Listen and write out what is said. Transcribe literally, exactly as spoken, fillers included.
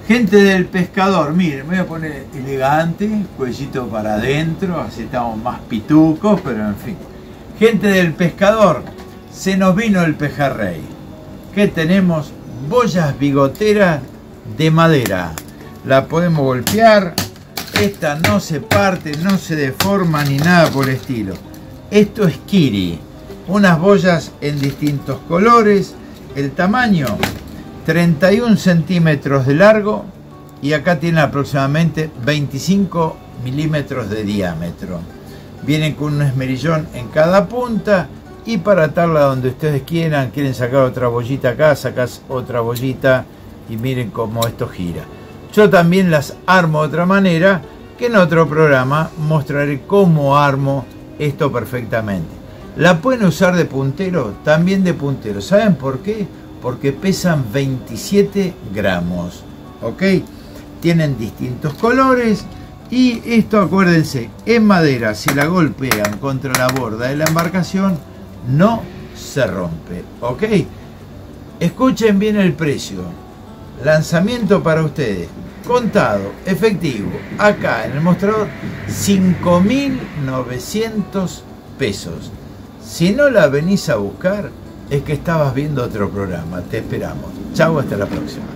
Gente del pescador, miren, me voy a poner elegante, cuellito para adentro, así estamos más pitucos, pero en fin. Gente del pescador, se nos vino el pejerrey. ¿Qué tenemos? Boyas bigoteras de madera. La podemos golpear. Esta no se parte, no se deforma ni nada por el estilo. Esto es Kiri. Unas boyas en distintos colores. El tamaño, treinta y un centímetros de largo. Y acá tiene aproximadamente veinticinco milímetros de diámetro. Vienen con un esmerillón en cada punta. Y para atarla donde ustedes quieran, quieren sacar otra bollita acá, sacas otra bollita y miren cómo esto gira. Yo también las armo de otra manera, que en otro programa mostraré cómo armo esto perfectamente. La pueden usar de puntero, también de puntero. ¿Saben por qué? Porque pesan veintisiete gramos. ¿Ok? Tienen distintos colores. Y esto, acuérdense, es madera. Si la golpean contra la borda de la embarcación, no se rompe. ¿Ok? Escuchen bien el precio. Lanzamiento para ustedes. Contado, efectivo, acá en el mostrador, cinco mil novecientos pesos. Si no la venís a buscar, es que estabas viendo otro programa. Te esperamos. Chau, hasta la próxima.